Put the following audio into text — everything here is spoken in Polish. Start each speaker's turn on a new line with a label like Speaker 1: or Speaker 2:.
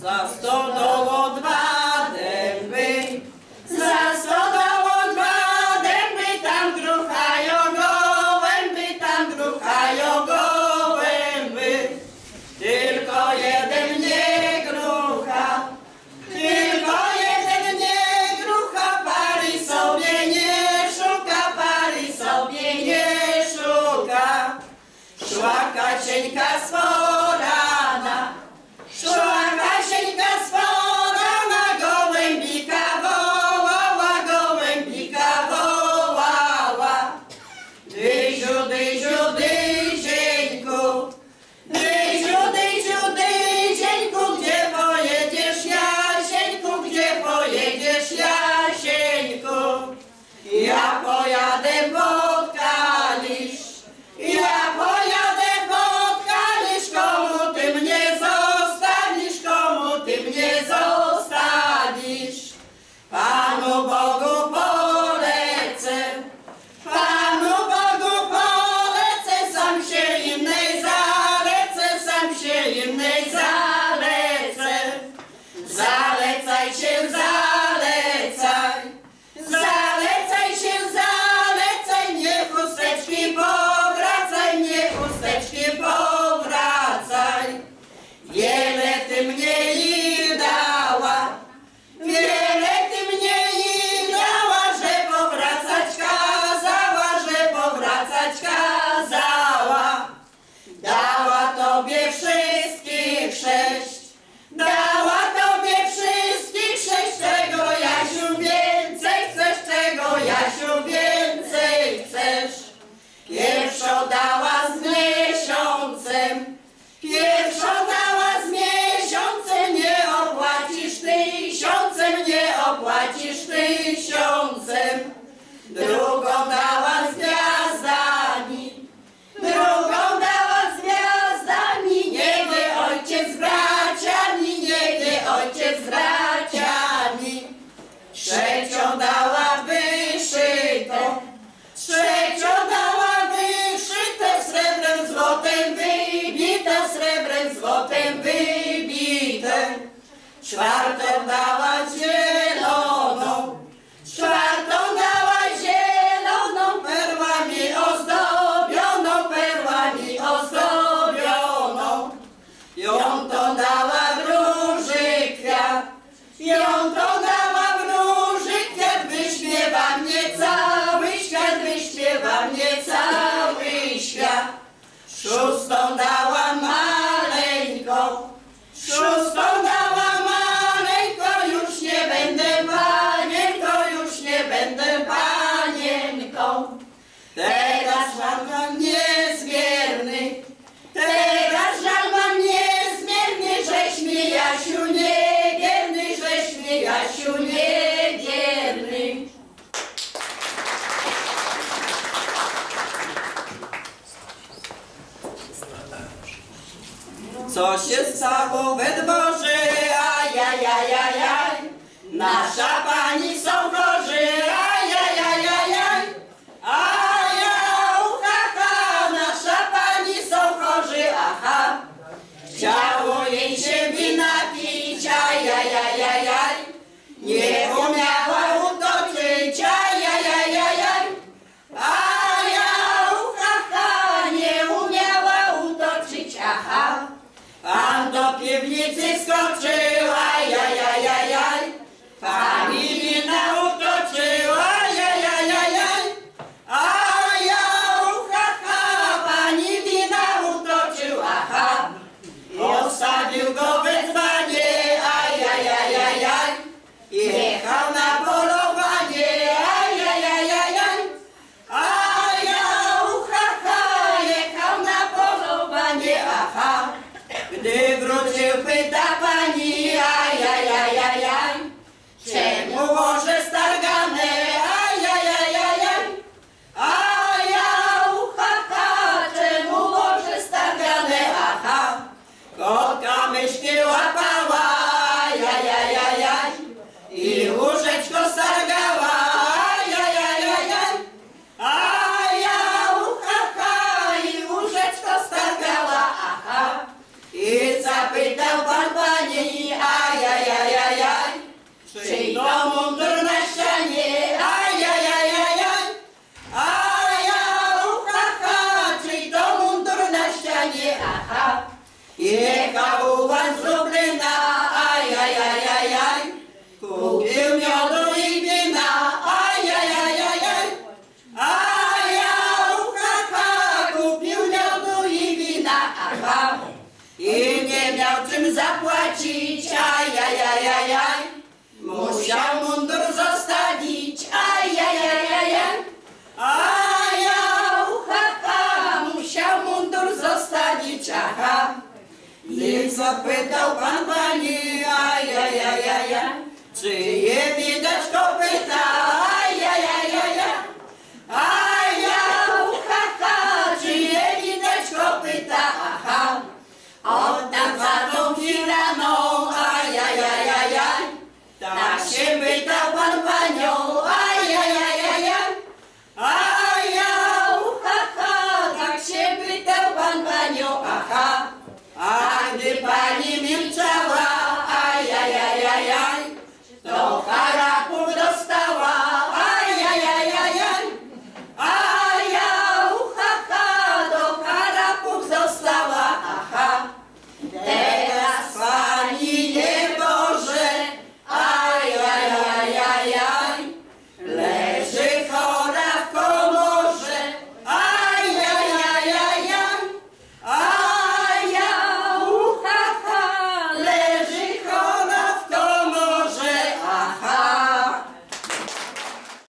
Speaker 1: Za stodołą dwa dęby, za stodołą dwa dęby, tam gruchają gołęby, tam gruchają gołęby. Tylko jeden nie grucha, tylko jeden nie grucha, pary sobie nie szuka, pary sobie nie szuka. Szła Kasieńka sforana, szła Kasieńka sforana, gołębika wołała, gołębika wołała. Dyziu, dyziu, dyzieńku, dyziu, dyziu, dyzieńku, gdzie pojedziesz, Jasieńku, gdzie pojedziesz, Jasieńku? Ja pojadę pod Kalisz, ja pojadę pod Kalisz, komu ty mnie zostawisz, komu ty mnie zostawisz? Panu Bogu polecę, Panu Bogu polecę, sam się innej zalecę, sam się innej zalecę. Zalecaj się, zalecaj, zalecaj się, zalecaj, nie chusteczki powracaj, nie chusteczki powracaj. Wiele ty mnie i dała, wiele ty mnie i dała, że powracać kazała, że powracać kazała. Dała tobie wszystkich sześć, dała tobie wszystkich sześć, czego Jasiu więcej chcesz, czego Jasiu więcej chcesz. Pierwszą dała z miesiącem, pierwszą dała z miesiącem, nie opłacisz tysiącem, nie opłacisz tysiącem. Drugą dała z gwiazdami, drugą dała z gwiazdami, nie wie ojciec z braciami, nie wie ojciec z braciami. Trzecią dała wyszytą, trzecią dała wyszyte, srebrem złotem wybite, srebrem złotem wybite. Czwartą dała zieloną, czwartą dała zieloną, perłami ozdobioną, perłami ozdobioną. Piątą dała w róży kwiat, piątą dała w róży kwiat, wyśpiewa mnie cały świat, wyśpiewa mnie cały świat. Szóstą dała maleńką, szóstą dała maleńką, już nie będę panienką, już nie będę panienką. Teraz żal mam niezmierny, teraz żal mam niezmierny, żeś mi Jasiu niewierny, żeś mi Jasiu niewierny. Co się stało we dworze, ajajajajaj, nasza pani są chorzy, ajajajajaj, ajau, ha, nasza pani są chorzy, aha. Chciało jej się wina pić, ajajajajaj, nie umiała utoczyć, ajajajajaj, ajau, ha, nie umiała utoczyć, aha. Pan do piwnicy skoczył, ajajajajaj, pani wina utoczyła, ajajajajaj, ajau, ha, pani wina utoczył, aha. Postawił go wezwanie, ajajajajaj, jechał na polowanie, ajajajajaj, ajau, ha, jechał na polowanie, aha. Gdy wrócił, pyta pani, zapłacić, ajajajajaj. Musiał mundur zostawić, ajajajajaj. Ajał, ha, musiał mundur zostawić, aha. I zapytał pan